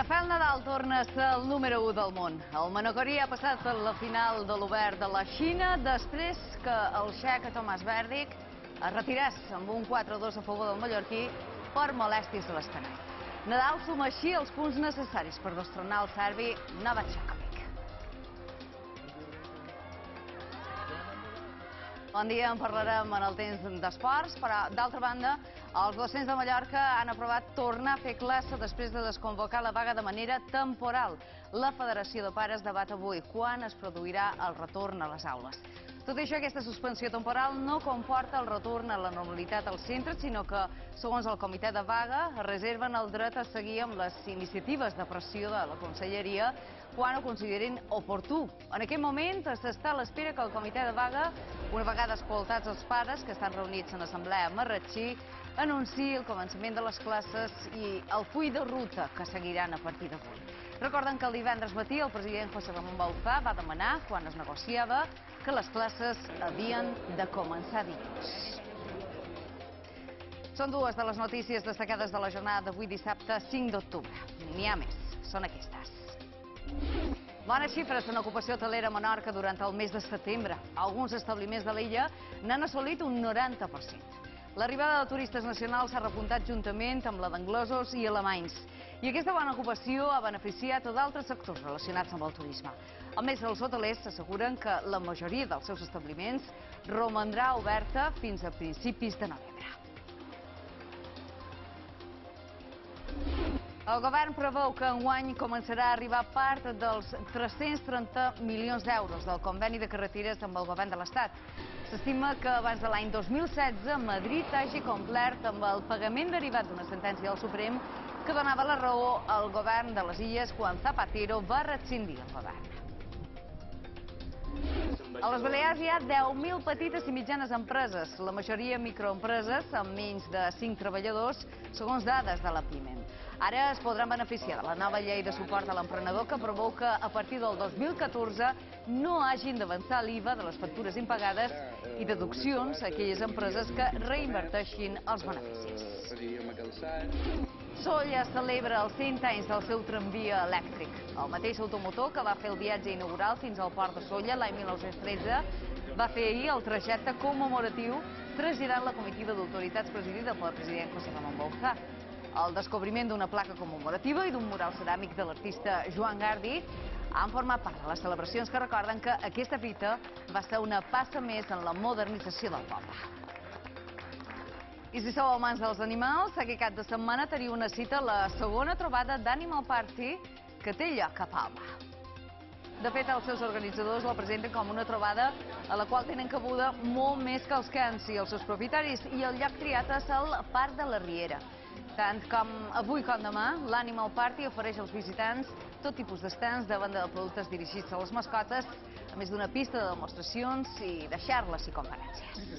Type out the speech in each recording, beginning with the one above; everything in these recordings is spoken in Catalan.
Rafael Nadal torna a ser el número 1 del món. El manacorí ha passat a la final de l'Obert de la Xina després que el txec Tomas Berdych es retirés amb un 4-2 a favor del mallorquí per molèsties a l'escanall. Nadal suma així els punts necessaris per destronar el serbi Novak Djokovic. Bon dia, en parlarem en el temps d'esports, però d'altra banda, els docents de Mallorca han aprovat tornar a fer classe després de desconvocar la vaga de manera temporal. La Federació de Pares debat avui quan es produirà el retorn a les aules. Tot i això, aquesta suspensió temporal no comporta el retorn a la normalitat als centres, sinó que, segons el comitè de vaga, reserven el dret a seguir amb les iniciatives de pressió de la Conselleria quan ho considerin oportú. En aquest moment s'està a l'espera que el comitè de vaga, una vegada escoltats els pares que estan reunits en assemblea a Marratxí, anunciï el començament de les classes i el full de ruta que seguiran a partir d'avui. Recorden que el divendres matí el president José Ramón Bauzá va demanar, quan es negociava, que les classes havien de començar dilluns. Són dues de les notícies destacades de la jornada d'avui dissabte 5 d'octubre. N'hi ha més, són aquestes. Bones xifres en ocupació hotelera a Menorca durant el mes de setembre. Alguns establiments de l'illa n'han assolit un 90%. L'arribada de turistes nacionals s'ha repuntat juntament amb la d'anglesos i alemanys. I aquesta bona ocupació ha beneficiat d'altres sectors relacionats amb el turisme. A més, els hotelers s'asseguren que la majoria dels seus establiments romandrà oberta fins a principis de novembre. El govern preveu que enguany començarà a arribar part dels 330 milions d'euros del conveni de carreteres amb el govern de l'Estat. S'estima que abans de l'any 2016 Madrid hagi complert amb el pagament derivat d'una sentència del Suprem que donava la raó al govern de les Illes quan Zapatero va rescindir el govern. A les Balears hi ha 10.000 petites i mitjanes empreses, la majoria microempreses amb menys de 5 treballadors, segons dades de la PIME. Ara es podran beneficiar de la nova llei de suport a l'emprenedor que preveu que a partir del 2014 no hagin d'avançar l'IVA de les factures impagades i deduccions a aquelles empreses que reinverteixin els beneficis. Sóller celebra els 100 anys del seu tramvia elèctric. El mateix automotor que va fer el viatge inaugural fins al port de Sóller l'any 1913 va fer ahir el trajecte commemoratiu traslladant la comitiva d'autoritats presidida pel president José Ramón Bauzá. El descobriment d'una placa commemorativa i d'un mural ceràmic de l'artista Joan Gardi han format part de les celebracions que recorden que aquesta fita va ser una passa més en la modernització del poble. I si sou amants dels animals, aquest cap de setmana teniu una cita a la segona trobada d'Animal Party que té lloc a Palma. De fet, els seus organitzadors la presenten com una trobada a la qual tenen cabuda molt més que els cans i els seus propietaris, i el lloc triat és el Parc de la Riera. Tant com avui com demà, l'Animal Party ofereix als visitants tot tipus d'estants de venda de productes dirigits a les mascotes, a més d'una pista de demostracions i de xarles i conferències.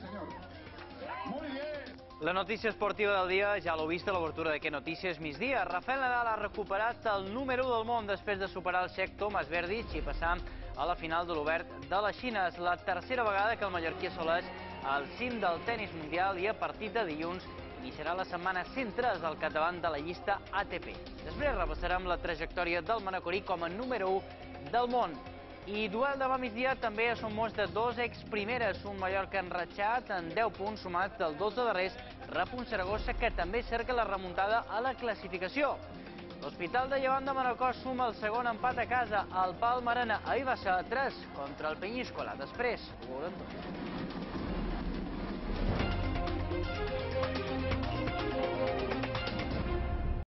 La notícia esportiva del dia ja l'heu vist a l'obertura d'aquest Notícies Migdia. Rafael Nadal ha recuperat el número 1 del món després de superar el txec Tomas Berdych i passar a la final de l'Obert de la Xina. És la tercera vegada que el mallorquí assoleix el cim del tennis mundial i a partir de dilluns iniciarà la setmana 103 al capdavant de la llista ATP. Després repassarem la trajectòria del manacorí com a número 1 del món. I duel demà migdia també són molts de dos exprimeres, un Mallorca enratxat en 10 punts sumat dels 12 darrers, rep un Saragossa que també cerca la remuntada a la classificació. L'Hospital de Llevant de Manacor suma el segon empat a casa, el Palma Arena ahir va ser a 3 contra el Peñíscola. Després ho veurem tot.